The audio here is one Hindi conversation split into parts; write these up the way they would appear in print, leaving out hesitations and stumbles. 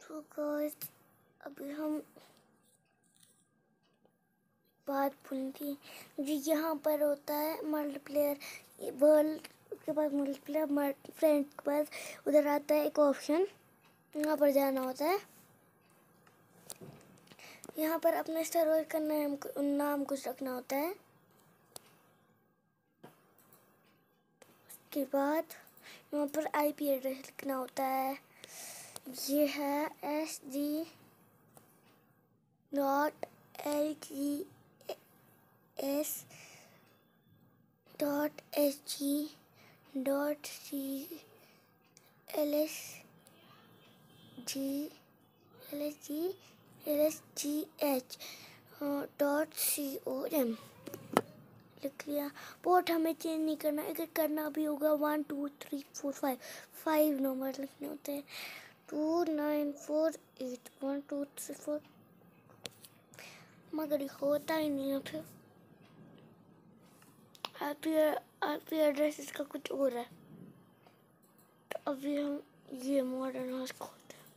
तो गाइस अभी हम बात भूल थी, जो यहाँ पर होता है मल्टीप्लेयर वर्ल्ड के पास, मल्टीप्लेयर फ्रेंड के पास उधर आता है एक ऑप्शन, यहाँ पर जाना होता है। यहाँ पर अपने सर्वर का नाम कुछ रखना होता है। उसके बाद यहाँ पर IP एड्रेस लिखना होता है। ये है sd.lsg.com लिख लिया। पोर्ट हमें चेंज नहीं करना, अगर करना भी होगा 1 2 3 4 5 नंबर लिखने होते हैं। 29481234 मगर होता ही नहीं है। फिर IP एड्रेस इसका कुछ और है। तो अभी हम ये मॉडर्न हाउस खोलते हैं।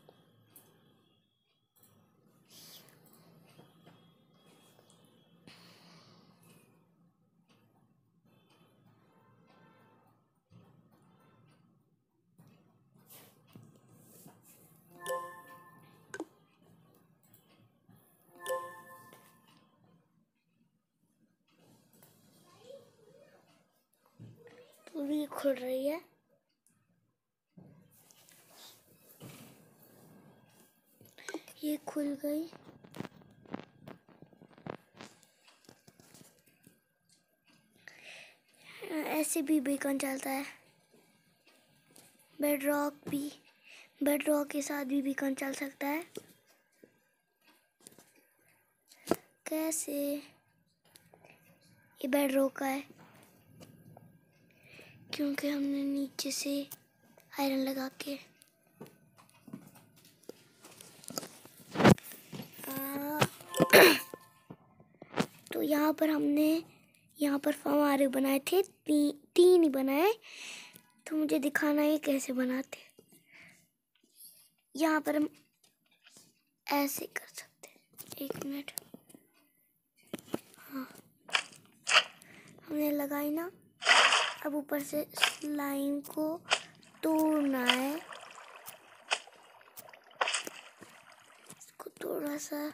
तो ये खुल रही है। ये खुल गई। ऐसे भी बेकन चलता है। बेडरॉक के साथ भी बेकन चल सकता है। कैसे? ये बेडरॉक का है क्योंकि हमने नीचे से आयरन लगा के तो यहाँ पर हमारे बनाए थे, तीन ही बनाए। तो मुझे दिखाना है कैसे बनाते। यहाँ पर हम ऐसे कर सकते हैं। 1 मिनट। हाँ, हमने लगाई ना। अब ऊपर से स्लाइम को तोड़ना है। इसको थोड़ा सा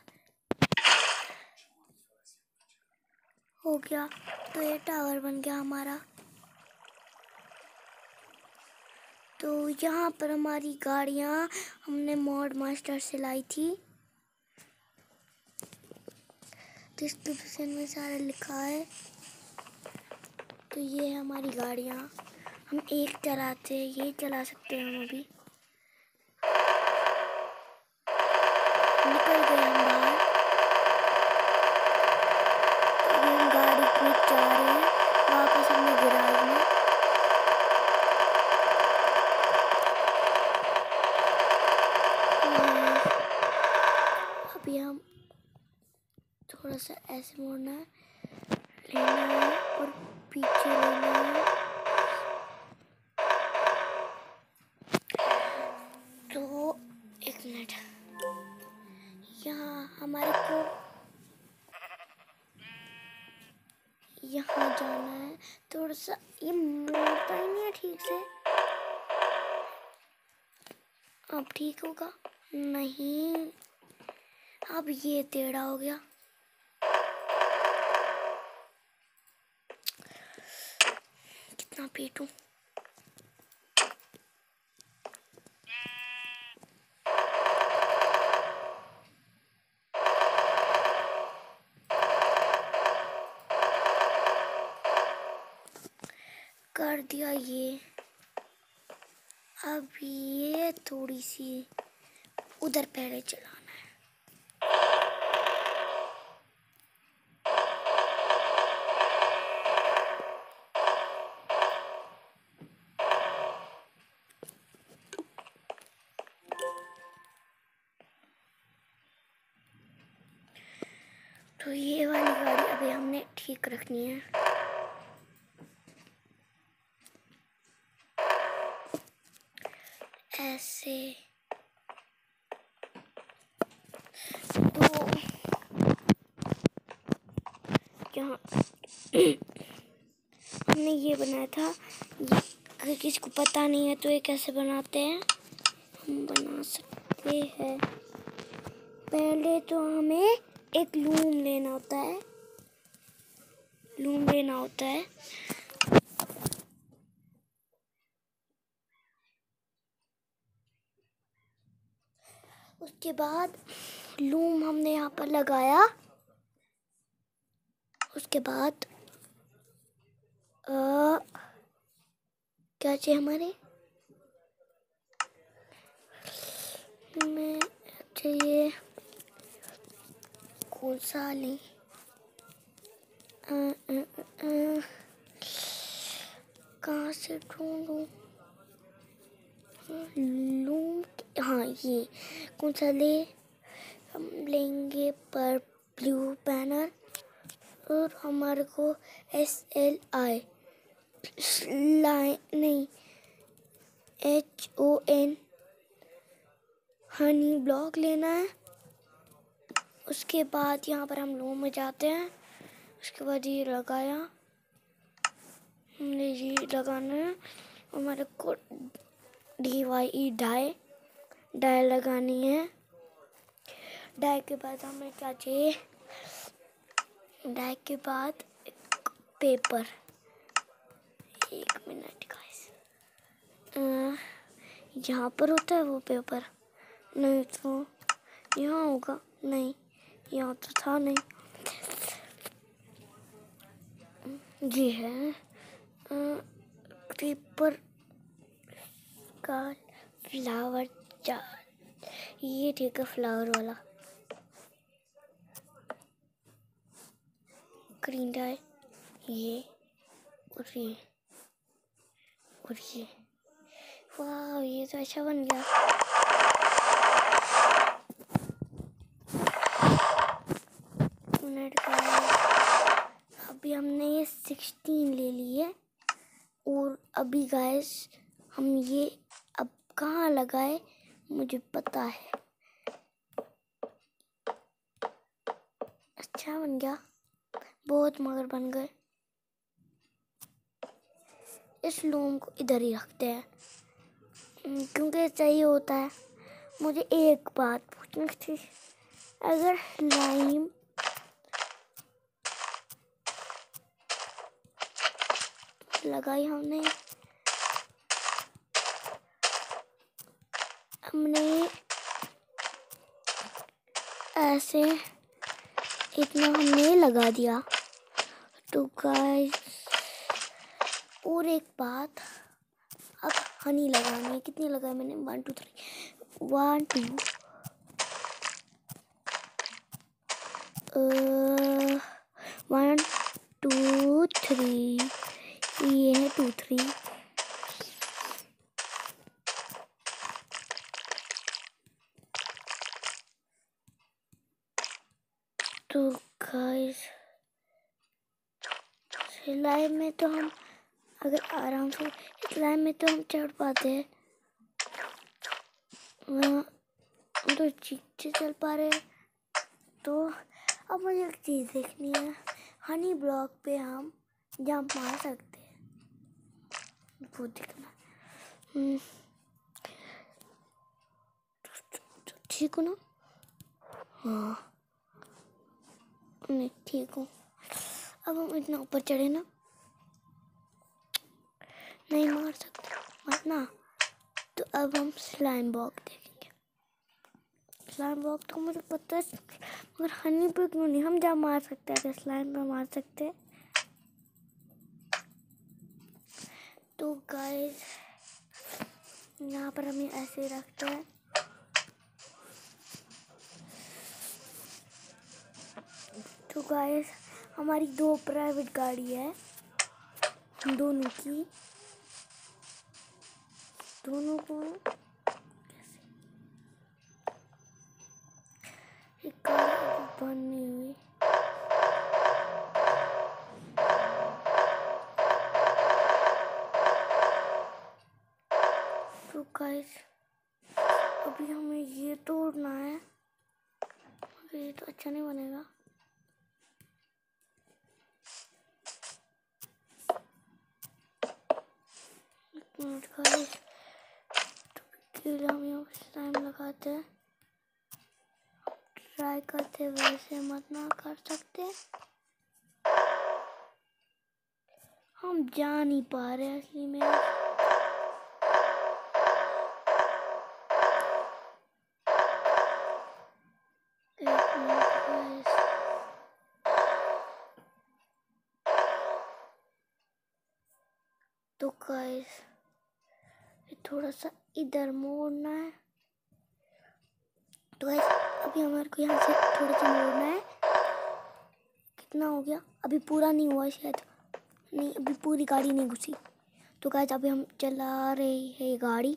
हो गया तो ये टावर बन गया हमारा। तो यहाँ पर हमारी गाड़ियाँ हमने मॉड मास्टर से लाई थी। डिस्क्रिप्शन में सारा लिखा है। तो ये है हमारी गाड़ियाँ। हम एक चलाते हैं, ये चला सकते हैं हम अभी। निकल गए हम बाहर। ये हम गाड़ी में जा रहे हैं वापस अपने गैराज में। अभी हम थोड़ा सा ऐसे मोड़ना है, लेना है और पीछे लेना है। तो 1 मिनट। यहाँ हमारे को यहाँ जाना है। थोड़ा सा ये मोड़ता ही नहीं है ठीक से। अब ठीक होगा? नहीं, अब ये टेढ़ा हो गया। कितना पीटूं? कर दिया ये। अब ये थोड़ी सी उधर पहले चलाना है। तो ये वाली गाड़ी अभी हमने ठीक रखनी है। ऐसे हमने ये बनाया था, ये अगर किसी को पता नहीं है तो ये कैसे बनाते हैं हम बना सकते हैं। पहले तो हमें एक लूम लेना होता है, उसके बाद लूम हमने यहाँ पर लगाया। उसके बाद क्या चाहिए हमारे में चाहिए, कौन सा लें, कहाँ से ढूंढूं लूम, हाँ ये कौन सा ले, हम लेंगे पर ब्लू बैनर और हमारे को SLI नहीं HON हनी ब्लॉक लेना है। उसके बाद यहाँ पर हम लूम में जाते हैं। उसके बाद ये लगाया हमने, ये लगाना है हमारे को DYE डाई लगानी है। डाई के बाद हमें क्या चाहिए, डाई के बाद पेपर, एक मिनट गाइस, यहाँ पर होता है वो पेपर, नहीं तो यहाँ होगा, नहीं यहाँ तो था नहीं, ये है पेपर का फ्लावर जार, ये ठीक है फ्लावर वाला। ग्रीन डाई, ये और ये और ये, वाह ये तो अच्छा बन गया। अभी हमने ये 16 ले ली है और अभी गाइस हम ये अब कहाँ लगाए मुझे पता है। अच्छा बन गया, बहुत मगर बन गए। इस लूम को इधर ही रखते हैं क्योंकि सही होता है। मुझे एक बात पूछनी थी, अगर स्लाइम लगाई हमने ऐसे इतना हमने लगा दिया तो गाइस, और एक बात, अब हनी लगानी है। कितनी लगाई मैंने, 1 2 3 1 2 3, ये है 2 3। तो गाइस सिलाई में तो हम अगर आराम से सिलाई में तो हम चढ़ पाते हैं, हम तो ठीक से चल पा रहे हैं। तो अब मुझे एक चीज़ देखनी है, हनी ब्लॉक पे हम जंप मार सकते हैं, वो देखना। ठीक हो ना, हाँ नहीं ठीक हूँ। अब हम इतना ऊपर चढ़े ना, नहीं मार सकते मत ना, तो अब हम स्लाइम बॉक्स देखेंगे। स्लाइम बॉक्स तो मुझे पता है, मगर हनी पे क्यों नहीं, हम जहाँ मार सकते हैं, स्लाइम पे मार सकते हैं। तो गाइस यहाँ पर हम ऐसे रखते हैं। तो गाइस हमारी 2 प्राइवेट गाड़ी है, हम दोनों की, दोनों को एक कार बननी हुई। तो गाइस अभी हमें ये तोड़ना है, ये तो अच्छा नहीं बनेगा। मिनट गाइस, तो हम यहाँ टाइम लगाते हैं, ट्राई करते, वैसे मत ना कर सकते, हम जा नहीं पा रहे असली में। एक मिनट गाइस, तो गाइस थोड़ा सा इधर मोड़ना है, तो गाइस अभी हमारे को यहाँ से थोड़ा सा मोड़ना है। कितना हो गया? अभी पूरा नहीं हुआ शायद, नहीं अभी पूरी गाड़ी नहीं घुसी। तो गाइस अभी हम चला रहे हैं गाड़ी,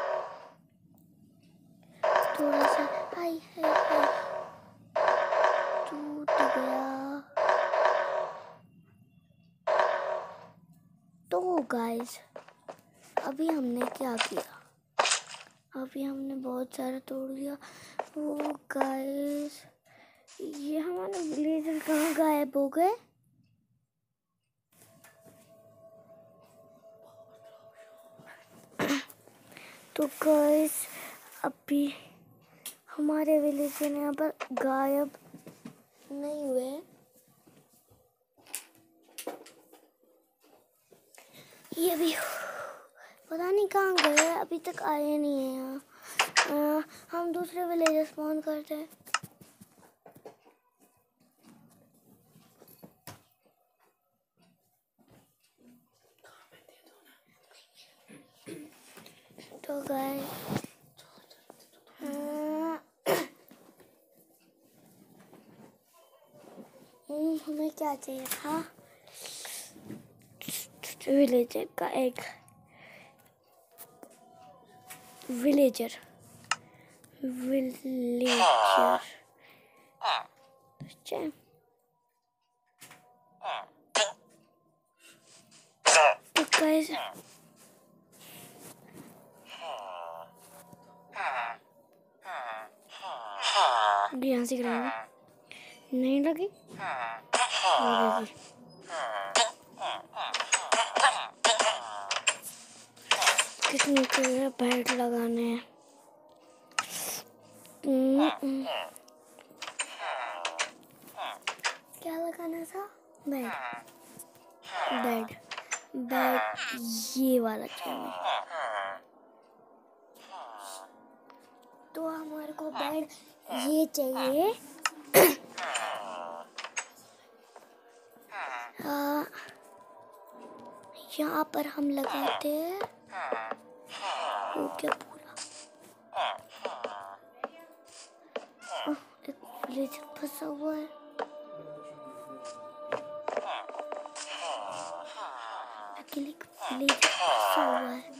थोड़ा सा हाय हाय हाय, टूट गया। तो गाइस अभी हमने क्या किया, अभी हमने बहुत सारा तोड़ दिया। वो गाइस ये हमारे विलेजर कहाँ गायब हो गए? तो गाइस अभी हमारे विलेजर यहाँ पर गायब नहीं हुए, ये भी पता नहीं कहाँ गए, अभी तक आए नहीं है यहाँ। हम दूसरे विलेज स्पॉन करते हैं। तो गाइस हमें क्या चाहिए था? विलेजर का एक विलेजर तो गाइस यहाँ से गिराएंगे, नहीं लगी, लगेगी। कितनी बेड लगाने हैं, क्या लगाना था? बेड बेड बेड, ये वाला चाहिए। तो हमारे को बेड ये चाहिए। यहाँ पर हम लगाते हैं, हो गया पूरा। एक विलेजर फंसा हुआ है, अकेले विलेजर फंसा हुआ है।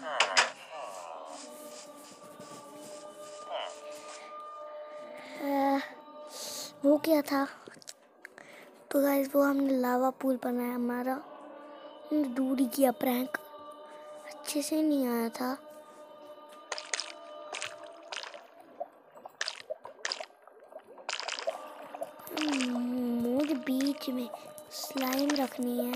वो क्या था? तो गाइस वो हमने लावा पूल बनाया हमारा, दूरी किया प्रैंक, अच्छे से नहीं आया था। मुझे बीच में स्लाइम रखनी है।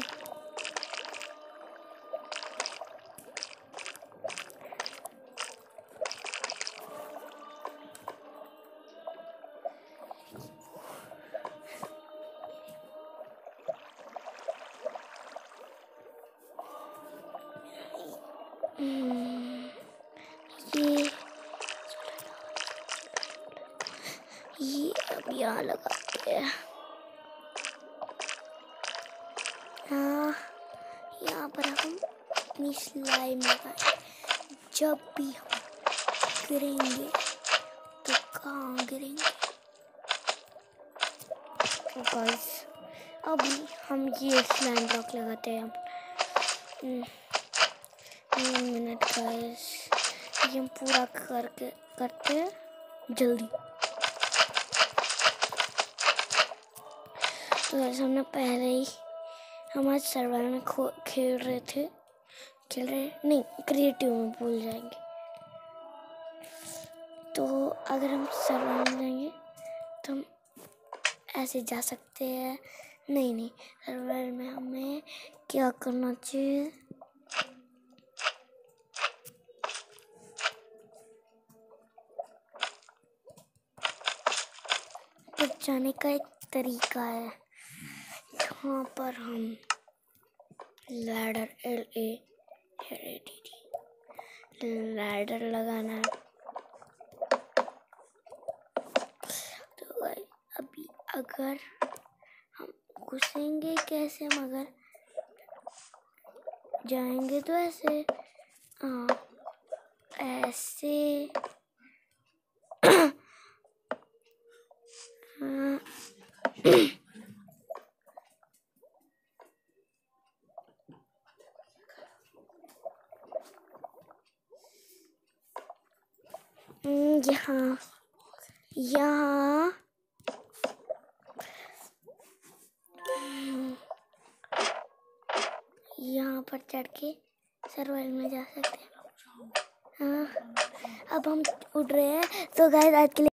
ये अब यहाँ लगाते हैं। हाँ, यहाँ पर हम अपनी स्लाइम लगाएंगे। जब भी हम गिरेंगे तो कहाँ गिरेंगे? तो गाइस अभी हम ये स्लाइम ब्लॉक लगाते हैं। 1 मिनट गाइस, ये हम पूरा करते हैं जल्दी। तो गाइस हमने पहले ही हमारे सर्वाइवल में खेल रहे नहीं, क्रिएटिव में भूल जाएंगे। तो अगर हम सर्वाइवल में जाएंगे तो हम ऐसे जा सकते हैं। नहीं, सर्वाइवल में हमें क्या करना चाहिए? पर जाने का एक तरीका है। यहाँ पर हम लैडर लैडर लगाना है। तो भाई अभी अगर हम घुसेंगे कैसे, मगर जाएंगे तो ऐसे, हाँ ऐसे यहाँ यहाँ यहाँ पर चढ़ के सर्वाइवल में जा सकते हैं। हाँ अब हम उड़ रहे हैं। तो गाइस आज के लिए